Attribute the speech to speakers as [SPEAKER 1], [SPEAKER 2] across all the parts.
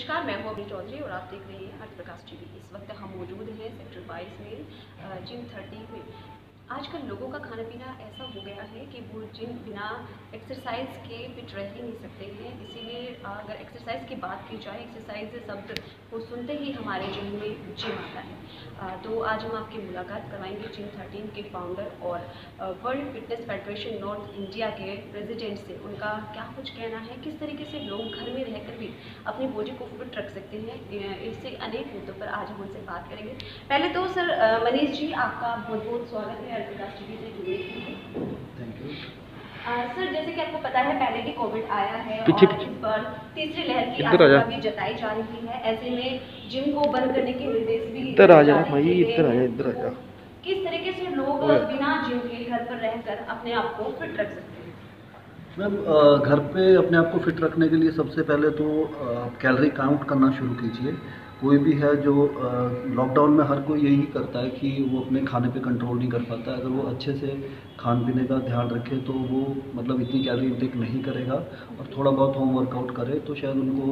[SPEAKER 1] नमस्कार, मैं हूं अभी चौधरी और आप देख रहे हैं अर्थ प्रकाश टीवी। इस वक्त हम मौजूद हैं सेक्टर 22 में जिम 13 में। आजकल लोगों का खाना पीना ऐसा हो गया है कि वो जिम बिना एक्सरसाइज के फिट रह ही नहीं सकते हैं। इसीलिए अगर एक्सरसाइज की बात की जाए, एक्सरसाइज शब्द को सुनते ही हमारे जिम में जिम आता है। तो आज हम आपकी मुलाकात करवाएंगे जिम 13 के फाउंडर और world fitness federation north India के प्रेसिडेंट से। उनका क्या कुछ कहना है, किस तरीके से लोग घर में रहकर भी अपनी बॉडी को फिट रख सकते हैं, इससे अनेक मुद्दों पर आज हम उनसे बात करेंगे। पहले तो सर मनीष जी, आपका बहुत बहुत स्वागत है अर्थ प्रकाश टीवी से जुड़ने के लिए।
[SPEAKER 2] Thank you.
[SPEAKER 1] सर, जैसे कि आपको पता है पहले भी कोविड आया है और इस बार तीसरी लहर की आशंका भी जताई जा रही है। ऐसे में जिम को बंद करने के निर्देश भी
[SPEAKER 2] इधर आ जा भाई, इधर आ जा।
[SPEAKER 1] किस तरीके से लोग बिना जिम के घर पर रहकर अपने आप को फिट रख सकते हैं?
[SPEAKER 2] मैम, घर पे अपने आप को फिट रखने के लिए सबसे पहले तो कैलोरी काउंट करना शुरू कीजिए। कोई भी है जो लॉकडाउन में हर कोई यही करता है कि वो अपने खाने पे कंट्रोल नहीं कर पाता। अगर वो अच्छे से खान पीने का ध्यान रखे तो वो मतलब इतनी कैलोरी इंटेक नहीं करेगा और थोड़ा बहुत होम वर्कआउट करे तो शायद उनको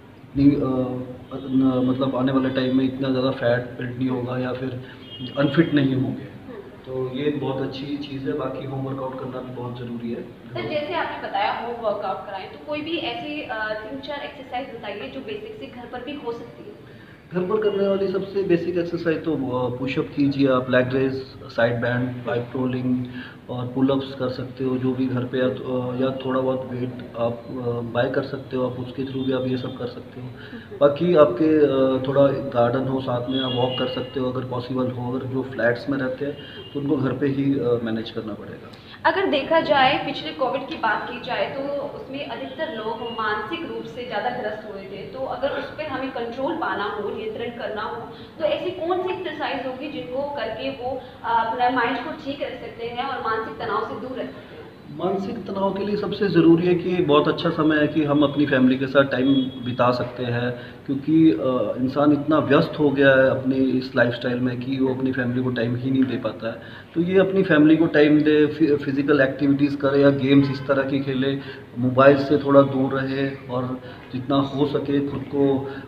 [SPEAKER 2] इतनी मतलब आने वाले टाइम में इतना ज़्यादा फैट बिल्ड नहीं होगा या फिर अनफिट नहीं होंगे। तो ये बहुत अच्छी चीज़ है। बाकी होम वर्कआउट करना भी बहुत ज़रूरी है।
[SPEAKER 1] सर, जैसे आपने बताया होम वर्कआउट कराएं, तो कोई भी ऐसी 3-4 एक्सरसाइज बताइए जो बेसिक से घर पर भी हो सकती है।
[SPEAKER 2] घर पर करने वाली सबसे बेसिक एक्सरसाइज तो पुशअप कीजिए आप, leg raise, side band, pipe rolling और पुलअप्स कर सकते हो जो भी घर पे या थोड़ा बहुत वेट आप बाय कर सकते हो, आप उसके थ्रू भी आप ये सब कर सकते हो। बाकी आपके थोड़ा गार्डन हो साथ में, आप वॉक कर सकते हो अगर पॉसिबल हो। अगर जो फ्लैट्स में रहते हैं तो उनको घर पे ही मैनेज करना पड़ेगा।
[SPEAKER 1] अगर देखा जाए पिछले कोविड की बात की जाए तो उसमें अधिकतर लोग मानसिक रूप से ज़्यादा ग्रस्त हुए थे। तो अगर उस पर हमें कंट्रोल पाना हो, नियंत्रण करना हो, तो ऐसी कौन सी एक्सरसाइज होगी जिनको करके वो अपना माइंड को ठीक रख सकते हैं और मानसिक तनाव से दूर रख सकते हैं?
[SPEAKER 2] मानसिक तनाव के लिए सबसे ज़रूरी है कि बहुत अच्छा समय है कि हम अपनी फैमिली के साथ टाइम बिता सकते हैं, क्योंकि इंसान इतना व्यस्त हो गया है अपनी इस लाइफस्टाइल में कि वो अपनी फैमिली को टाइम ही नहीं दे पाता है। तो ये अपनी फैमिली को टाइम दे, फिज़िकल एक्टिविटीज़ करे या गेम्स इस तरह की खेले, मोबाइल से थोड़ा दूर रहे और जितना हो सके खुद को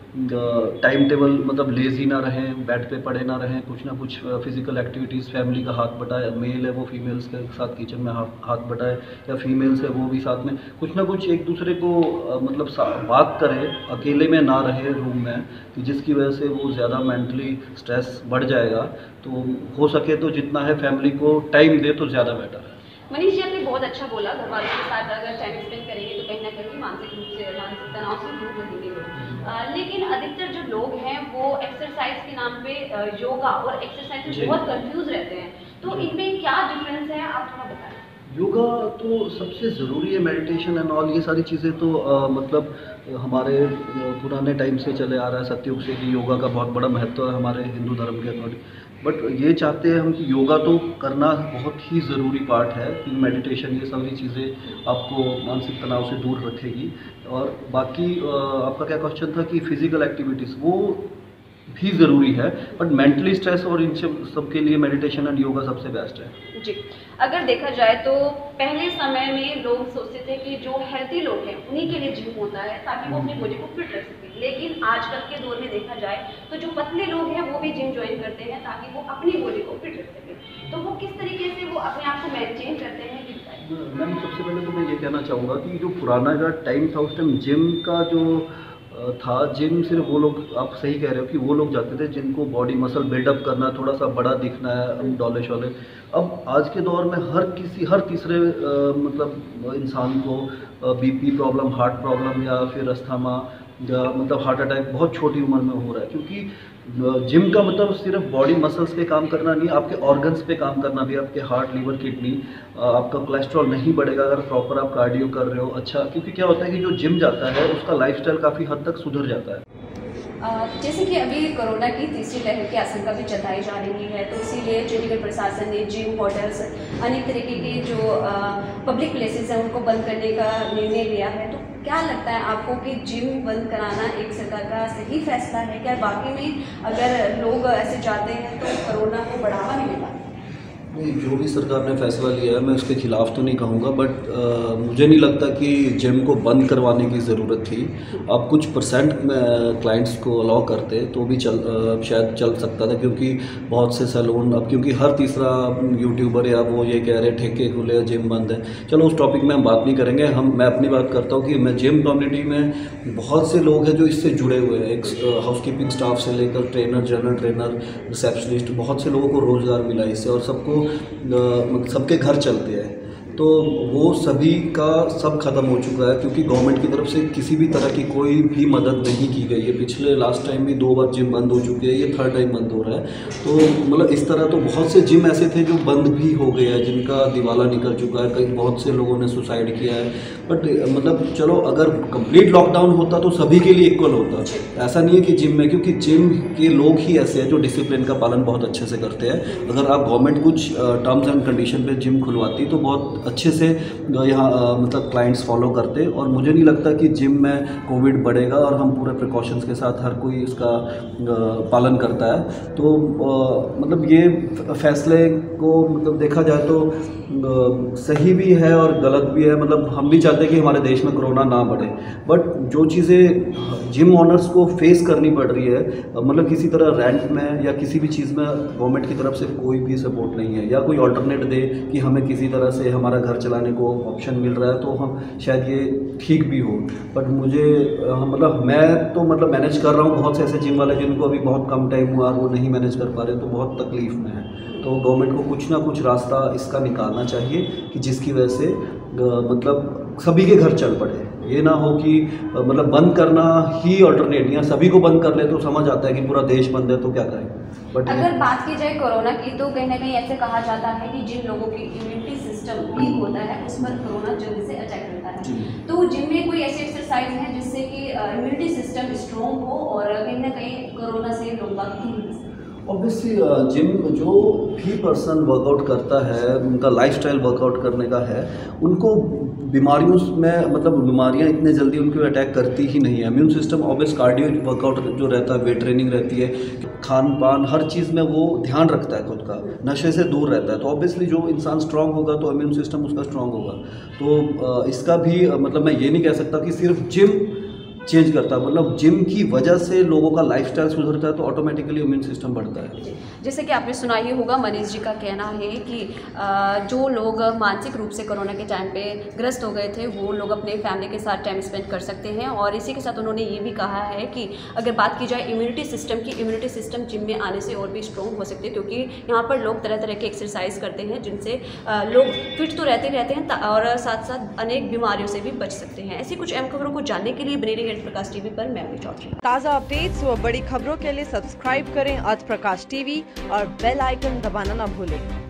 [SPEAKER 2] टाइम टेबल मतलब लेज़ी ना रहें, बेड पे पड़े ना रहें, कुछ ना कुछ फिज़िकल एक्टिविटीज़, फैमिली का हाथ बटाए, मेल है वो फीमेल्स के साथ किचन में हाथ बटाए या फीमेल्स है वो भी साथ में कुछ ना कुछ एक दूसरे को मतलब बात करें, अकेले में ना रहे रूम में, कि जिसकी वजह से वो ज़्यादा मेंटली स्ट्रेस बढ़ जाएगा। तो हो सके तो जितना है फैमिली को टाइम दे तो ज़्यादा बेटर है।
[SPEAKER 1] मनीष जी, आपने बहुत अच्छा बोला, घर वालों के साथ अगर टाइम स्पेंड करेंगे तो कहीं ना कहीं मानसिक रूप से, मानसिक तनाव से दूर रहेंगे लोग। लेकिन अधिकतर जो लोग हैं वो एक्सरसाइज के नाम पे योगा और एक्सरसाइज में बहुत कंफ्यूज रहते हैं। तो इनमें क्या डिफरेंस है, आप थोड़ा बताएं।
[SPEAKER 2] योगा तो सबसे ज़रूरी है, मेडिटेशन एंड ऑल ये सारी चीज़ें तो मतलब हमारे पुराने टाइम से चले आ रहा है, सतयुग से, कि योगा का बहुत बड़ा महत्व है हमारे हिंदू धर्म के अकॉर्डिंग। बट ये चाहते हैं हम कि योगा तो करना बहुत ही ज़रूरी पार्ट है, कि मेडिटेशन ये सारी चीज़ें आपको मानसिक तनाव से दूर रखेगी। और बाकी आपका क्या क्वेश्चन था कि फ़िज़िकल एक्टिविटीज़ वो भी ज़रूरी है, बट मेंटली स्ट्रेस और इन सब के लिए मेडिटेशन एंड योगा सबसे बेस्ट है
[SPEAKER 1] जी। अगर देखा जाए तो पहले समय में लोग सोचते थे कि जो हेल्थी लोग हैं उन्हीं के लिए जिम होता है ताकि वो अपनी बॉडी को फिट रख सकें। लेकिन आजकल के दौर में देखा जाए तो जो पतले लोग हैं वो भी जिम ज्वाइन करते हैं ताकि वो अपनी बॉडी को फिट रख सकें। तो वो किस तरीके से वो अपने आप को मेंटेन करते हैं, ये बताइए।
[SPEAKER 2] मैम, सबसे पहले तो मैं ये कहना चाहूँगा कि जो पुराना का टाइम था उस टाइम जिम का जो था, जिम सिर्फ वो लोग, आप सही कह रहे हो कि वो लोग जाते थे जिनको बॉडी मसल बिल्डअप करना, थोड़ा सा बड़ा दिखना है, डोले शोले। अब आज के दौर में हर तीसरे मतलब इंसान को बीपी प्रॉब्लम, हार्ट प्रॉब्लम या फिर अस्थमा या मतलब हार्ट अटैक बहुत छोटी उम्र में हो रहा है। क्योंकि जिम का मतलब सिर्फ बॉडी मसल्स पे काम करना नहीं, आपके ऑर्गन्स पे काम करना भी, आपके हार्ट, लीवर, किडनी, आपका कोलेस्ट्रॉल नहीं बढ़ेगा अगर प्रॉपर आप कार्डियो कर रहे हो। अच्छा, क्योंकि क्या होता है कि जो जिम जाता है उसका लाइफस्टाइल काफ़ी हद तक सुधर जाता है।
[SPEAKER 1] जैसे कि अभी कोरोना की तीसरी लहर की आशंका भी जताई जा रही है, तो इसीलिए चंडीगढ़ प्रशासन ने जिम, होटल्स, अनेक तरीके के जो पब्लिक प्लेसेस हैं उनको बंद करने का निर्णय लिया है। तो क्या लगता है आपको कि जिम बंद कराना एक सरकार का सही फैसला है? क्या वाकई में अगर लोग ऐसे जाते हैं तो कोरोना को बढ़ावा मिलेगा?
[SPEAKER 2] नहीं, जो भी सरकार ने फैसला लिया है मैं उसके खिलाफ़ तो नहीं कहूँगा, बट मुझे नहीं लगता कि जिम को बंद करवाने की ज़रूरत थी। आप कुछ परसेंट में क्लाइंट्स को अलाउ करते तो भी शायद चल सकता था, क्योंकि बहुत से सैलून अब, क्योंकि हर तीसरा यूट्यूबर या वो ये कह रहे ठेके खुले, जिम बंद है। चलो उस टॉपिक में हम बात नहीं करेंगे। मैं अपनी बात करता हूँ कि मैं जिम कम्युनिटी में बहुत से लोग हैं जो इससे जुड़े हुए हैं। एक हाउसकीपिंग स्टाफ से लेकर ट्रेनर, जनरल ट्रेनर, रिसेप्शनिस्ट, बहुत से लोगों को रोज़गार मिला इससे, और सबके घर चलते हैं। तो वो सभी का सब खत्म हो चुका है, क्योंकि गवर्नमेंट की तरफ से किसी भी तरह की कोई भी मदद नहीं की गई है। पिछले लास्ट टाइम भी 2 बार जिम बंद हो चुके हैं, ये 3rd टाइम बंद हो रहा है। तो मतलब इस तरह तो बहुत से जिम ऐसे थे जो बंद भी हो गए हैं, जिनका दिवाला निकल चुका है, कई बहुत से लोगों ने सुसाइड किया है। बट मतलब चलो, अगर कंप्लीट लॉकडाउन होता तो सभी के लिए इक्वल होता। ऐसा नहीं है कि जिम में, क्योंकि जिम के लोग ही ऐसे हैं जो डिसिप्लिन का पालन बहुत अच्छे से करते हैं। अगर आप गवर्नमेंट कुछ टर्म्स एंड कंडीशन पे जिम खुलवाती तो बहुत अच्छे से यहाँ मतलब क्लाइंट्स फॉलो करते, और मुझे नहीं लगता कि जिम में कोविड बढ़ेगा, और हम पूरे प्रिकॉशंस के साथ हर कोई इसका पालन करता है। तो मतलब ये फैसले को मतलब देखा जाए तो सही भी है और गलत भी है। मतलब हम भी चाहते हैं कि हमारे देश में कोरोना ना बढ़े, बट जो चीज़ें जिम ओनर्स को फेस करनी पड़ रही है, मतलब किसी तरह रेंट में या किसी भी चीज़ में गवर्नमेंट की तरफ से कोई भी सपोर्ट नहीं है, या कोई अल्टरनेट दे कि हमें किसी तरह से हमारा घर चलाने को ऑप्शन मिल रहा है, तो हम शायद ये ठीक भी हो। बट मुझे मतलब मैं तो मतलब मैनेज कर रहा हूँ। बहुत से ऐसे जिम वाले जिनको अभी बहुत कम टाइम हुआ और वो नहीं मैनेज कर पा रहे, तो बहुत तकलीफ में है। तो गवर्नमेंट को कुछ ना कुछ रास्ता इसका निकालना चाहिए कि जिसकी वजह से मतलब सभी के घर चल पड़े। ये ना हो कि मतलब बंद करना ही अल्टरनेट, या सभी को बंद कर ले तो समझ आता है कि पूरा देश बंद है तो क्या करें। बट
[SPEAKER 1] अगर बात की जाए कोरोना की, तो कहीं ना कहीं ऐसे कहा जाता है कि जिन लोगों की इम्यूनिटी सिस्टम वीक होता है उस पर कोरोना जल्दी से अटैक करता है। तो जिम में कोई ऐसी एक्सरसाइज है जिससे कि इम्यूनिटी सिस्टम स्ट्रॉन्ग हो और कहीं ना कहीं कोरोना से लोग दूर रह सकें?
[SPEAKER 2] ऑब्वियसली जिम जो भी पर्सन वर्कआउट करता है, उनका लाइफस्टाइल वर्कआउट करने का है, उनको बीमारियों में मतलब बीमारियां इतने जल्दी उनको अटैक करती ही नहीं है। Immune system obvious cardio workout जो रहता है, वेट ट्रेनिंग रहती है, खान पान हर चीज़ में वो ध्यान रखता है खुद का, नशे से दूर रहता है। तो ऑब्वियसली जो इंसान स्ट्रांग होगा तो इम्यून सिस्टम उसका स्ट्रांग होगा। तो इसका भी मतलब मैं ये नहीं कह सकता कि सिर्फ जिम चेंज करता है, मतलब जिम की वजह से लोगों का लाइफस्टाइल सुधरता है तो ऑटोमेटिकली इम्यून सिस्टम बढ़ता है।
[SPEAKER 1] जैसे कि आपने सुना ही होगा, मनीष जी का कहना है कि जो लोग मानसिक रूप से कोरोना के टाइम पे ग्रस्त हो गए थे वो लोग अपने फैमिली के साथ टाइम स्पेंड कर सकते हैं। और इसी के साथ उन्होंने ये भी कहा है कि अगर बात की जाए इम्यूनिटी सिस्टम की, इम्यूनिटी सिस्टम जिम में आने से और भी स्ट्रॉन्ग हो सकती है, क्योंकि यहाँ पर लोग तरह तरह की एक्सरसाइज करते हैं जिनसे लोग फिट तो रहते हैं और साथ साथ अनेक बीमारियों से भी बच सकते हैं। ऐसी कुछ अहम खबरों को जानने के लिए बने रहिए प्रकाश टीवी पर। मैं हूं चौधरी।
[SPEAKER 3] ताज़ा अपडेट्स व बड़ी खबरों के लिए सब्सक्राइब करें आज प्रकाश टीवी और बेल आइकन दबाना न भूलें।